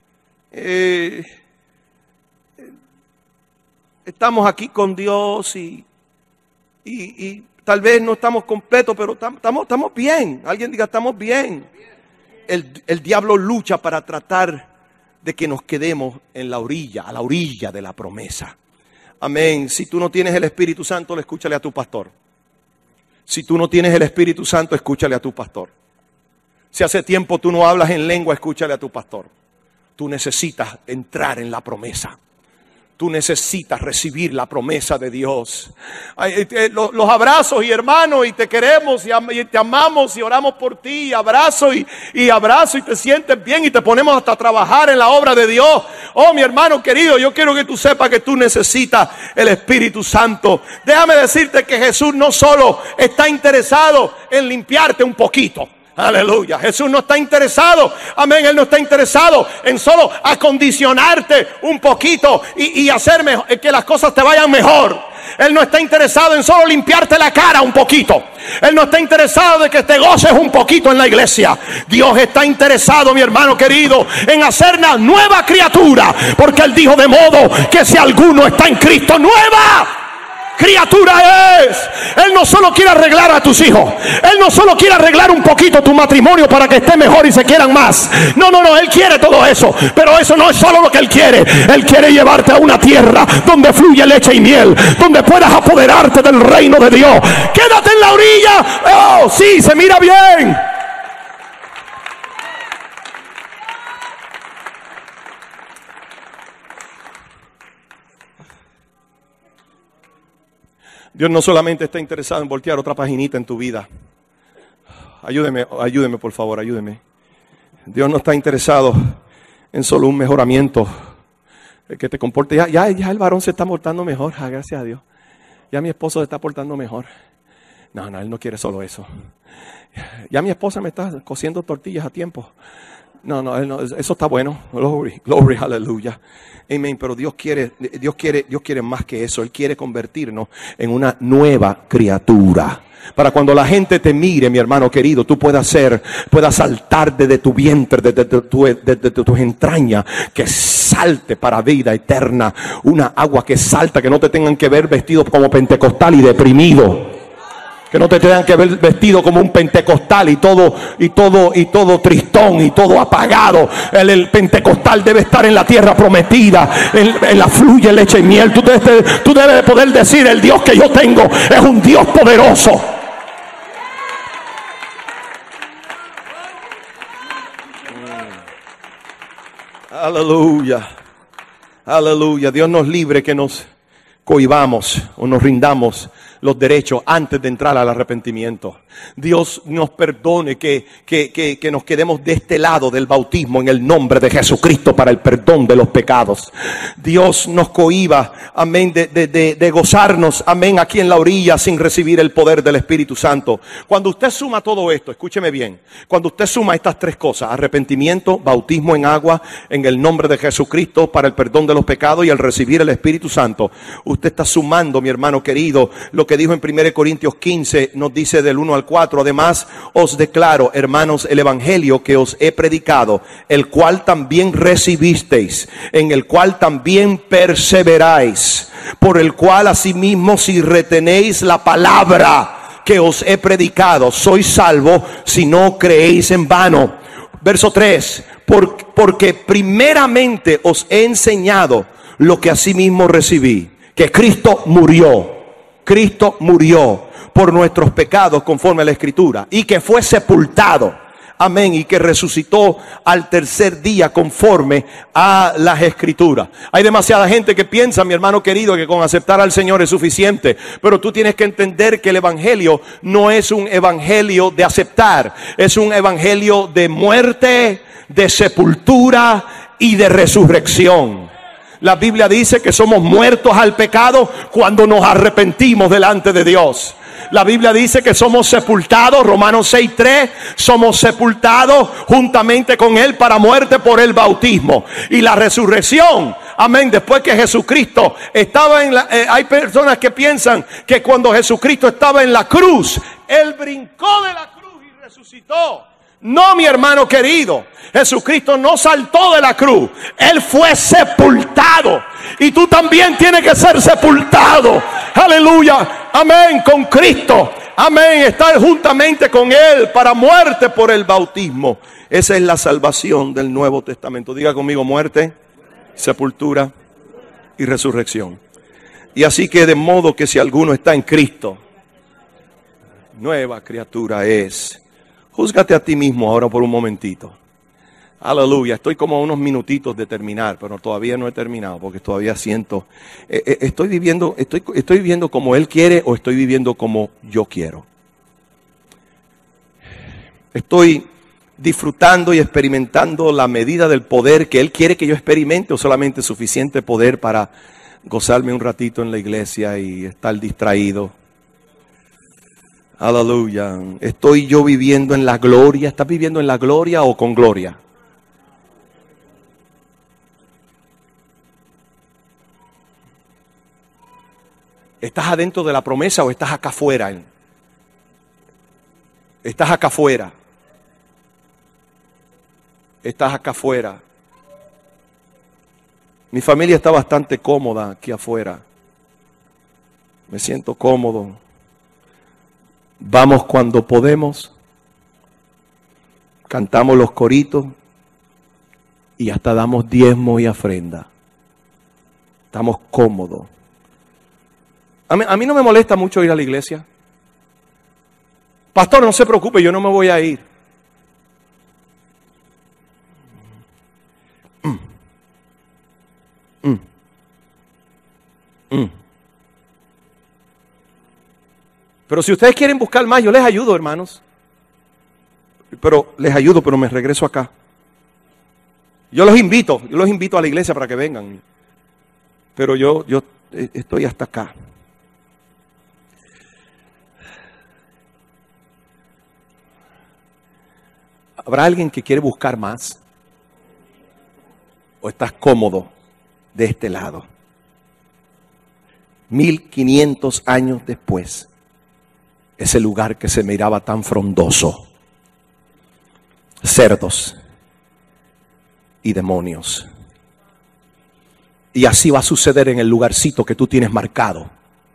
S1: Estamos aquí con Dios y tal vez no estamos completos, pero estamos bien. Alguien diga, estamos bien. El diablo lucha para tratar de que nos quedemos en la orilla, a la orilla de la promesa. Amén. Si tú no tienes el Espíritu Santo, escúchale a tu pastor. Si tú no tienes el Espíritu Santo, escúchale a tu pastor. Si hace tiempo tú no hablas en lengua, escúchale a tu pastor. Tú necesitas entrar en la promesa. Tú necesitas recibir la promesa de Dios. Los abrazos y hermanos, y te queremos y te amamos y oramos por ti. Y abrazo y abrazo y te sientes bien y te ponemos hasta a trabajar en la obra de Dios. Oh, mi hermano querido, yo quiero que tú sepas que tú necesitas el Espíritu Santo. Déjame decirte que Jesús no solo está interesado en limpiarte un poquito. Aleluya. Jesús no está interesado, amén, Él no está interesado en solo acondicionarte un poquito y hacer que las cosas te vayan mejor. Él no está interesado en solo limpiarte la cara un poquito. Él no está interesado de que te goces un poquito en la iglesia. Dios está interesado, mi hermano querido, en hacer una nueva criatura, porque Él dijo: de modo que si alguno está en Cristo, nueva criatura es. Él no solo quiere arreglar a tus hijos, Él no solo quiere arreglar un poquito tu matrimonio para que esté mejor y se quieran más. No, Él quiere todo eso, pero eso no es solo lo que Él quiere. Él quiere llevarte a una tierra donde fluye leche y miel, donde puedas apoderarte del reino de Dios. Quédate en la orilla. Oh, sí, se mira bien. Dios no solamente está interesado en voltear otra paginita en tu vida. Ayúdeme por favor, ayúdeme. Dios no está interesado en solo un mejoramiento. Que te comporte. Ya el varón se está portando mejor, gracias a Dios. Ya mi esposo se está portando mejor. No, Él no quiere solo eso. Ya mi esposa me está cociendo tortillas a tiempo. No, eso está bueno. Glory, aleluya. Amén. Pero Dios quiere más que eso. Él quiere convertirnos en una nueva criatura. Para cuando la gente te mire, mi hermano querido, tú puedas saltar desde tu vientre, desde tus entrañas, que salte para vida eterna. Una agua que salta, que no te tengan que ver vestido como pentecostal y deprimido. Que no te tengan que ver vestido como un pentecostal y todo tristón y todo apagado. El pentecostal debe estar en la tierra prometida, en la fluye leche y miel. Tú debes poder decir: el Dios que yo tengo es un Dios poderoso. Aleluya. Aleluya. Dios nos libre que nos cohibamos o nos rindamos los derechos antes de entrar al arrepentimiento. Dios nos perdone que nos quedemos de este lado del bautismo en el nombre de Jesucristo para el perdón de los pecados. Dios nos cohiba, amén, de gozarnos, amén, aquí en la orilla sin recibir el poder del Espíritu Santo. Cuando usted suma todo esto, escúcheme bien, cuando usted suma estas tres cosas: arrepentimiento, bautismo en agua en el nombre de Jesucristo para el perdón de los pecados y el recibir el Espíritu Santo, usted está sumando, mi hermano querido, lo que dijo en 1 Corintios 15, nos dice del 1 al 4. Además os declaro, hermanos, el evangelio que os he predicado, el cual también recibisteis, en el cual también perseveráis, por el cual asimismo si retenéis la palabra que os he predicado, sois salvos si no creéis en vano. Verso 3, porque primeramente os he enseñado lo que asimismo recibí, que Cristo murió por nuestros pecados conforme a la Escritura, y que fue sepultado, amén, y que resucitó al tercer día conforme a las Escrituras. Hay demasiada gente que piensa, mi hermano querido, que con aceptar al Señor es suficiente, pero tú tienes que entender que el evangelio no es un evangelio de aceptar, es un evangelio de muerte, de sepultura y de resurrección. La Biblia dice que somos muertos al pecado cuando nos arrepentimos delante de Dios. La Biblia dice que somos sepultados, Romanos 6:3, somos sepultados juntamente con Él para muerte por el bautismo. Y la resurrección, amén, después que Jesucristo estaba en la... hay personas que piensan que cuando Jesucristo estaba en la cruz, Él brincó de la cruz y resucitó. No, mi hermano querido, Jesucristo no saltó de la cruz, Él fue sepultado. Y tú también tienes que ser sepultado. Aleluya, amén, con Cristo. Amén, estar juntamente con Él para muerte por el bautismo. Esa es la salvación del Nuevo Testamento. Diga conmigo: muerte, sepultura y resurrección. Y así que de modo que si alguno está en Cristo, nueva criatura es. Júzgate a ti mismo ahora por un momentito. Aleluya, estoy como a unos minutitos de terminar, pero todavía no he terminado porque todavía siento, estoy viviendo como Él quiere o estoy viviendo como yo quiero. Estoy disfrutando y experimentando la medida del poder que Él quiere que yo experimente, o solamente suficiente poder para gozarme un ratito en la iglesia y estar distraído. Aleluya. ¿Estoy yo viviendo en la gloria? ¿Estás viviendo en la gloria o con gloria? ¿Estás adentro de la promesa o estás acá afuera? Estás acá afuera. Estás acá afuera. Mi familia está bastante cómoda aquí afuera. Me siento cómodo. Vamos cuando podemos, cantamos los coritos y hasta damos diezmo y ofrenda. Estamos cómodos. A mí no me molesta mucho ir a la iglesia. Pastor, no se preocupe, yo no me voy a ir. Pero si ustedes quieren buscar más, yo les ayudo, hermanos. Pero me regreso acá. Yo los invito a la iglesia para que vengan. Pero yo estoy hasta acá. ¿Habrá alguien que quiere buscar más? ¿O estás cómodo de este lado? 1500 años después, ese lugar que se miraba tan frondoso, cerdos y demonios. Y así va a suceder en el lugarcito que tú tienes marcado.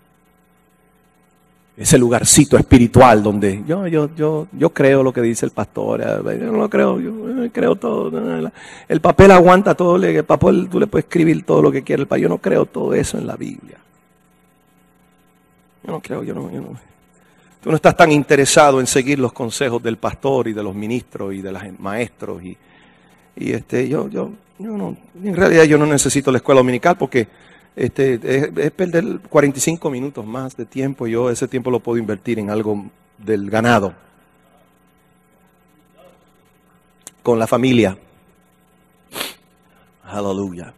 S1: Ese lugarcito espiritual donde yo creo lo que dice el pastor. Yo no lo creo, yo creo todo. El papel aguanta todo, el papel tú le puedes escribir todo lo que quieras. Yo no creo todo eso en la Biblia. Yo no creo, Tú no estás tan interesado en seguir los consejos del pastor y de los ministros y de los maestros. Yo no, en realidad yo no necesito la escuela dominical porque es perder 45 minutos más de tiempo. Yo ese tiempo lo puedo invertir en algo del ganado, con la familia. Aleluya.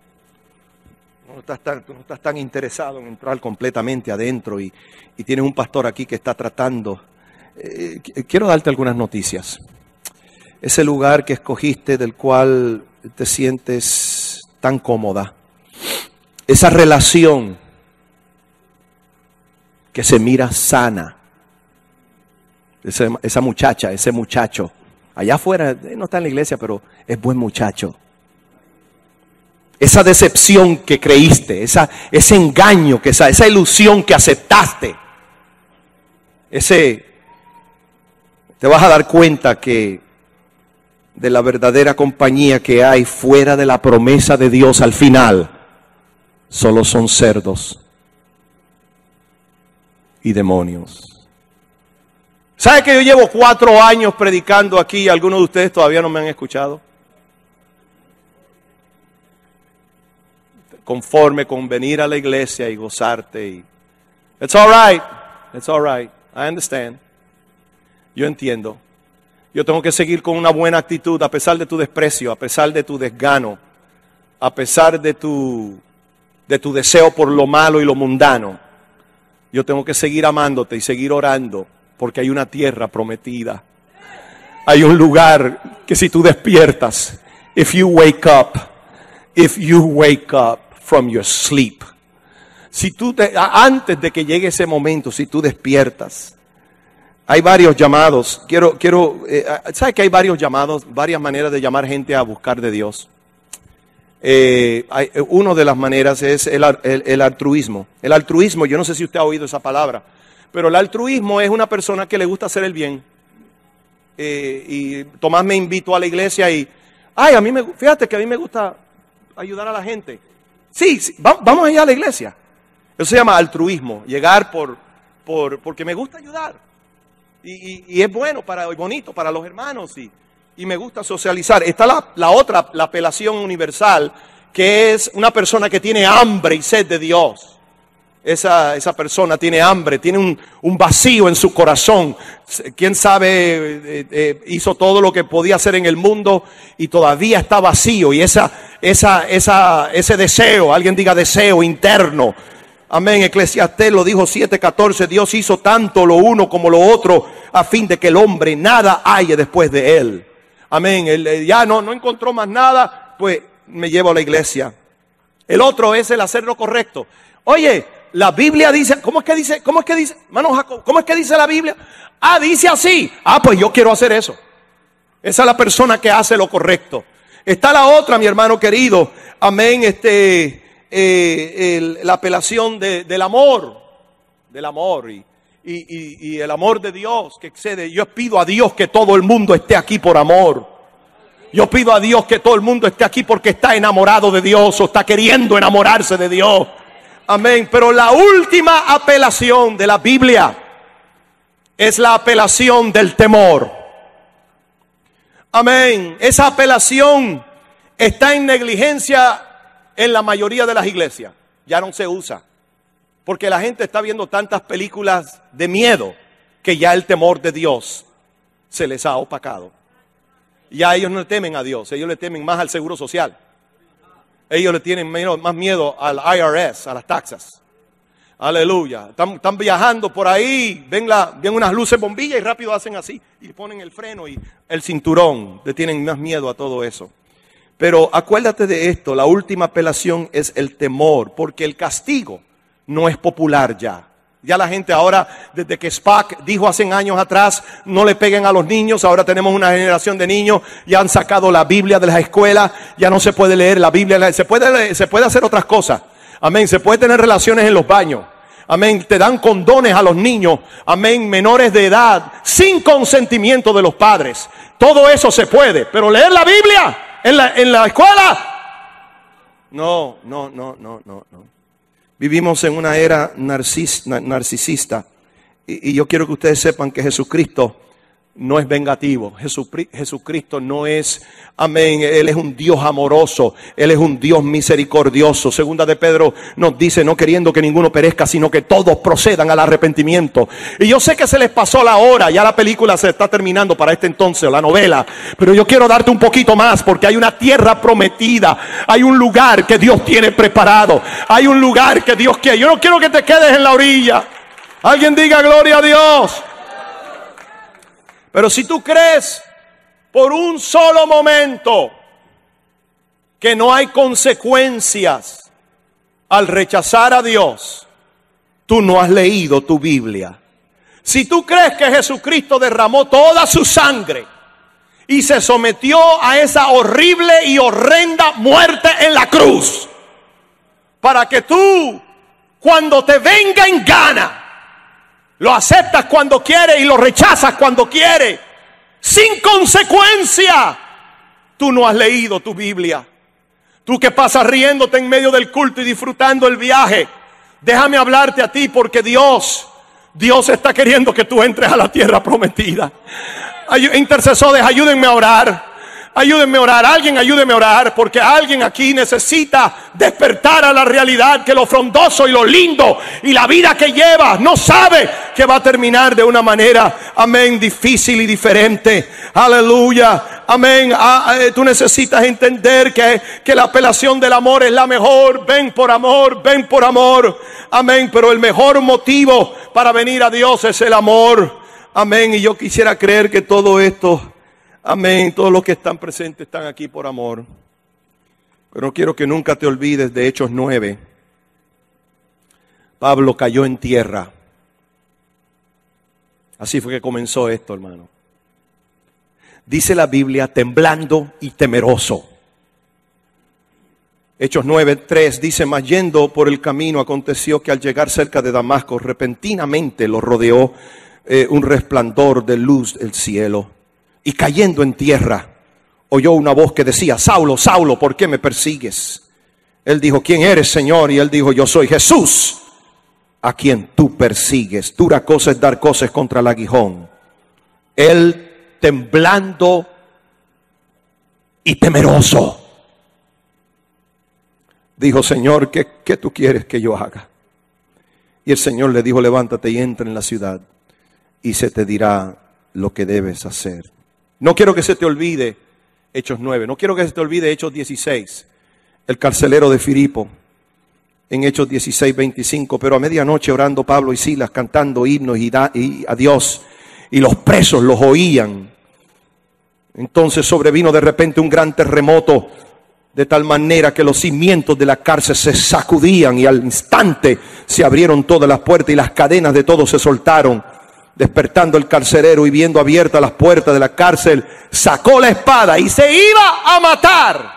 S1: Tú no estás tan interesado en entrar completamente adentro y tienes un pastor aquí que está tratando. Quiero darte algunas noticias. Ese lugar que escogiste, del cual te sientes tan cómoda, esa relación que se mira sana, esa muchacha, ese muchacho, allá afuera no está en la iglesia, pero es buen muchacho. Esa decepción que creíste, ese engaño, esa ilusión que aceptaste, te vas a dar cuenta que de la verdadera compañía que hay fuera de la promesa de Dios al final, solo son cerdos y demonios. ¿Sabe que yo llevo 4 años predicando aquí y algunos de ustedes todavía no me han escuchado? Conforme con venir a la iglesia y gozarte. It's all right, I understand. Yo entiendo. Yo tengo que seguir con una buena actitud a pesar de tu desprecio, a pesar de tu desgano, a pesar de tu deseo por lo malo y lo mundano. Yo tengo que seguir amándote y seguir orando, porque hay una tierra prometida. Hay un lugar que si tú despiertas, if you wake up from your sleep, si tú antes de que llegue ese momento, si tú despiertas, hay varios llamados. ¿Sabes que hay varios llamados, varias maneras de llamar gente a buscar de Dios? Una de las maneras es el altruismo. El altruismo, yo no sé si usted ha oído esa palabra, pero el altruismo es una persona que le gusta hacer el bien. Y Tomás me invitó a la iglesia y, fíjate que a mí me gusta ayudar a la gente. Sí, vamos allá a la iglesia. Eso se llama altruismo, llegar porque me gusta ayudar. Y es bueno, bonito para los hermanos y me gusta socializar. Está la otra, la apelación universal, que es una persona que tiene hambre y sed de Dios. Esa persona tiene hambre, tiene un vacío en su corazón. Quién sabe, hizo todo lo que podía hacer en el mundo y todavía está vacío. Y ese deseo, alguien diga deseo interno. Amén. Eclesiastés lo dijo 7:14. Dios hizo tanto lo uno como lo otro a fin de que el hombre nada halle después de él. Amén. Él ya no encontró más nada, pues me llevo a la iglesia. El otro es el hacer lo correcto. Oye, la Biblia dice, ¿cómo es que dice? Hermano Jacob, ¿cómo es que dice la Biblia? Dice así. Pues yo quiero hacer eso. Esa es la persona que hace lo correcto. Está la otra, mi hermano querido. Amén. La apelación del amor y el amor de Dios que excede. Yo pido a Dios que todo el mundo esté aquí por amor. Yo pido a Dios que todo el mundo esté aquí porque está enamorado de Dios o está queriendo enamorarse de Dios. Amén. Pero la última apelación de la Biblia es la apelación del temor. Amén. Esa apelación está en negligencia en la mayoría de las iglesias. Ya no se usa. Porque la gente está viendo tantas películas de miedo que ya el temor de Dios se les ha opacado. Ya ellos no le temen a Dios, ellos le temen más al seguro social. Ellos le tienen más miedo al IRS, a las taxas. Aleluya. Están viajando por ahí, ven unas luces bombillas y rápido hacen así. Y ponen el freno y el cinturón. Le tienen más miedo a todo eso. Pero acuérdate de esto, la última apelación es el temor, porque el castigo no es popular ya. Ya la gente ahora, desde que Spock dijo hace años atrás, no le peguen a los niños, ahora tenemos una generación de niños, ya han sacado la Biblia de las escuelas, ya no se puede leer la Biblia, se puede hacer otras cosas. Amén, se puede tener relaciones en los baños. Amén, te dan condones a los niños, amén, menores de edad, sin consentimiento de los padres. Todo eso se puede, pero leer la Biblia en la escuela, no. Vivimos en una era narcisista y yo quiero que ustedes sepan que Jesucristo no es vengativo. Jesucristo no es, amén, Él es un Dios amoroso, Él es un Dios misericordioso. Segunda de Pedro nos dice, no queriendo que ninguno perezca, sino que todos procedan al arrepentimiento. Y yo sé que se les pasó la hora, ya la película se está terminando para este entonces, la novela, pero yo quiero darte un poquito más, porque hay una tierra prometida, hay un lugar que Dios tiene preparado, hay un lugar que Dios quiere. Yo no quiero que te quedes en la orilla. Alguien diga gloria a Dios. Pero si tú crees por un solo momento que no hay consecuencias al rechazar a Dios, tú no has leído tu Biblia. Si tú crees que Jesucristo derramó toda su sangre y se sometió a esa horrible y horrenda muerte en la cruz, para que tú, cuando te venga en gana, lo aceptas cuando quiere y lo rechazas cuando quiere, sin consecuencia, tú no has leído tu Biblia. Tú que pasas riéndote en medio del culto y disfrutando el viaje, déjame hablarte a ti, porque Dios está queriendo que tú entres a la tierra prometida. Intercesores, ayúdenme a orar. Ayúdenme a orar, alguien ayúdeme a orar, porque alguien aquí necesita despertar a la realidad que lo frondoso y lo lindo y la vida que lleva no sabe que va a terminar de una manera, amén, difícil y diferente. Aleluya, amén. Tú necesitas entender que la apelación del amor es la mejor. Ven por amor, ven por amor, amén. Pero el mejor motivo para venir a Dios es el amor, amén. Y yo quisiera creer que todo esto, amén, todos los que están presentes están aquí por amor. Pero no quiero que nunca te olvides de Hechos 9. Pablo cayó en tierra. Así fue que comenzó esto, hermano. Dice la Biblia, temblando y temeroso. Hechos 9:3 dice, mas yendo por el camino aconteció que al llegar cerca de Damasco, repentinamente lo rodeó un resplandor de luz del cielo. Y cayendo en tierra, oyó una voz que decía, Saulo, Saulo, ¿por qué me persigues? Él dijo, ¿quién eres, Señor? Y él dijo, yo soy Jesús, a quien tú persigues. Dura cosa es dar cosas contra el aguijón. Él temblando y temeroso dijo, Señor, ¿qué tú quieres que yo haga? Y el Señor le dijo, levántate y entra en la ciudad y se te dirá lo que debes hacer. No quiero que se te olvide Hechos 9, no quiero que se te olvide Hechos 16, el carcelero de Filipo, en Hechos 16:25, pero a medianoche orando Pablo y Silas, cantando himnos y a Dios, y los presos los oían. Entonces sobrevino de repente un gran terremoto, de tal manera que los cimientos de la cárcel se sacudían y al instante se abrieron todas las puertas y las cadenas de todos se soltaron. Despertando el carcelero y viendo abiertas las puertas de la cárcel, sacó la espada y se iba a matar,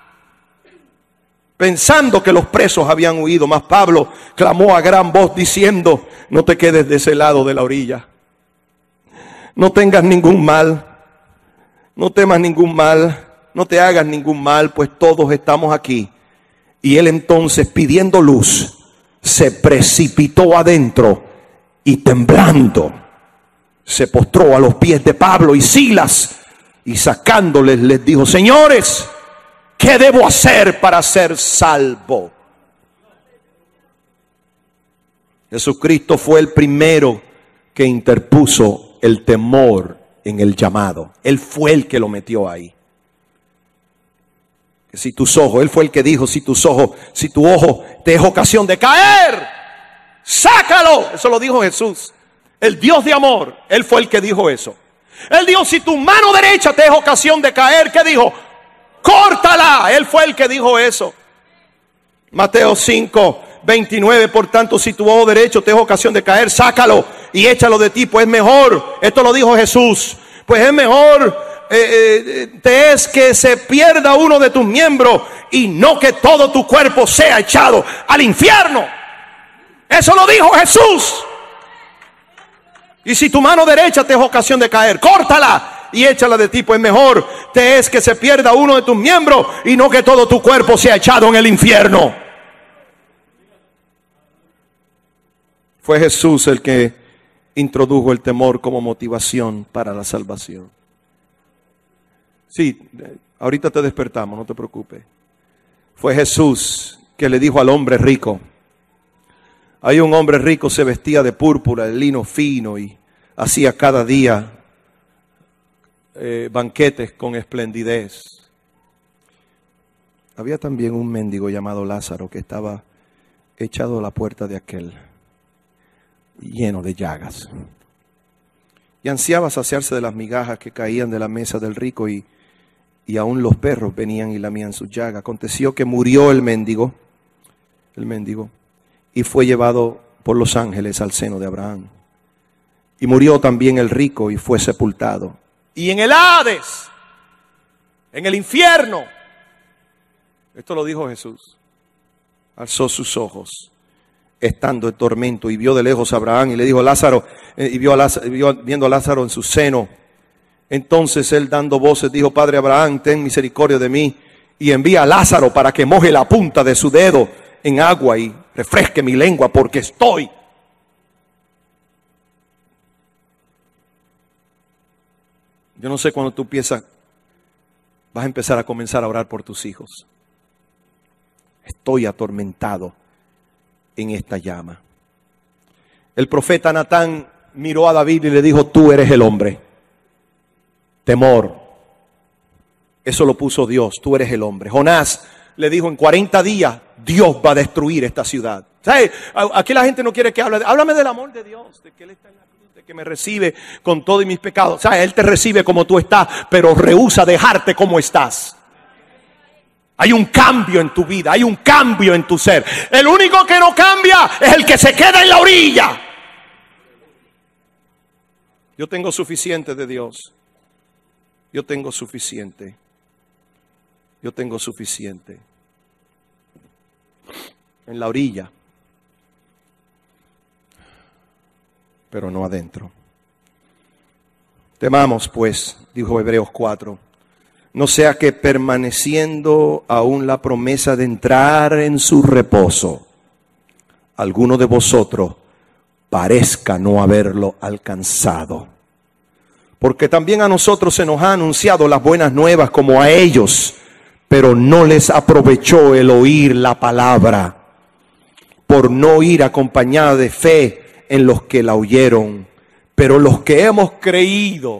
S1: pensando que los presos habían huido. Mas Pablo clamó a gran voz diciendo, no te quedes de ese lado de la orilla. No tengas ningún mal, no temas ningún mal, no te hagas ningún mal, pues todos estamos aquí. Y él entonces, pidiendo luz, se precipitó adentro y temblando se postró a los pies de Pablo y Silas y sacándoles les dijo, señores, ¿qué debo hacer para ser salvo? Jesucristo fue el primero que interpuso el temor en el llamado. Él fue el que lo metió ahí. Que si tus ojos, él fue el que dijo, si tu ojo te es ocasión de caer, sácalo. Eso lo dijo Jesús, el Dios de amor. Él fue el que dijo eso. Él dijo, si tu mano derecha te es ocasión de caer, ¿qué dijo? Córtala. Él fue el que dijo eso. Mateo 5:29, por tanto, si tu ojo derecho te es ocasión de caer, sácalo y échalo de ti, pues es mejor. Esto lo dijo Jesús. Pues es mejor te es que se pierda uno de tus miembros y no que todo tu cuerpo sea echado al infierno. Eso lo dijo Jesús. Y si tu mano derecha te es ocasión de caer, córtala y échala de ti, pues mejor te es que se pierda uno de tus miembros y no que todo tu cuerpo sea echado en el infierno. Fue Jesús el que introdujo el temor como motivación para la salvación. Sí, ahorita te despertamos, no te preocupes. Fue Jesús que le dijo al hombre rico. Hay un hombre rico, se vestía de púrpura, de lino fino y hacía cada día banquetes con esplendidez. Había también un mendigo llamado Lázaro que estaba echado a la puerta de aquel, lleno de llagas. Y ansiaba saciarse de las migajas que caían de la mesa del rico y aún los perros venían y lamían sus llagas. Aconteció que murió el mendigo, y fue llevado por los ángeles al seno de Abraham. Y murió también el rico y fue sepultado. Y en el Hades, en el infierno, esto lo dijo Jesús, alzó sus ojos, estando en tormento, y vio de lejos a Abraham y le dijo, Lázaro, viendo a Lázaro en su seno. Entonces él, dando voces, dijo, Padre Abraham, ten misericordia de mí y envía a Lázaro para que moje la punta de su dedo en agua y refresque mi lengua, porque estoy. Yo no sé cuando tú piensas, vas a empezar a comenzar a orar por tus hijos. Estoy atormentado en esta llama. El profeta Natán miró a David y le dijo, tú eres el hombre. Temor. Eso lo puso Dios, tú eres el hombre. Jonás le dijo, en 40 días Dios va a destruir esta ciudad. ¿Sabes? Aquí la gente no quiere que hable. Háblame del amor de Dios, de que Él está en la cruz, de que me recibe con todo y mis pecados. ¿Sabes? Él te recibe como tú estás, pero rehúsa dejarte como estás. Hay un cambio en tu vida, hay un cambio en tu ser. El único que no cambia es el que se queda en la orilla. Yo tengo suficiente de Dios. Yo tengo suficiente. Yo tengo suficiente. En la orilla. Pero no adentro. Temamos pues, dijo Hebreos 4. No sea que permaneciendo aún la promesa de entrar en su reposo, alguno de vosotros parezca no haberlo alcanzado. Porque también a nosotros se nos ha anunciado las buenas nuevas como a ellos, pero no les aprovechó el oír la palabra, por no ir acompañada de fe en los que la oyeron. Pero los que hemos creído,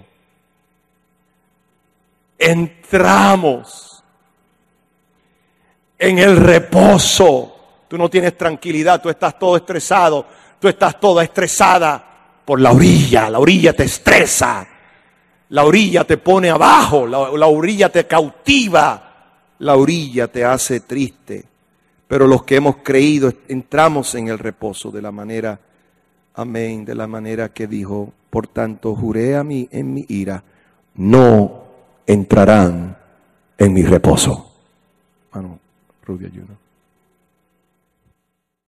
S1: entramos en el reposo. Tú no tienes tranquilidad, tú estás todo estresado, tú estás toda estresada por la orilla. La orilla te estresa, la orilla te pone abajo, la orilla te cautiva, la orilla te hace triste. Pero los que hemos creído entramos en el reposo de la manera, amén, de la manera que dijo, por tanto juré a mí en mi ira, no entrarán en mi reposo. Mano, rubia, ayuno.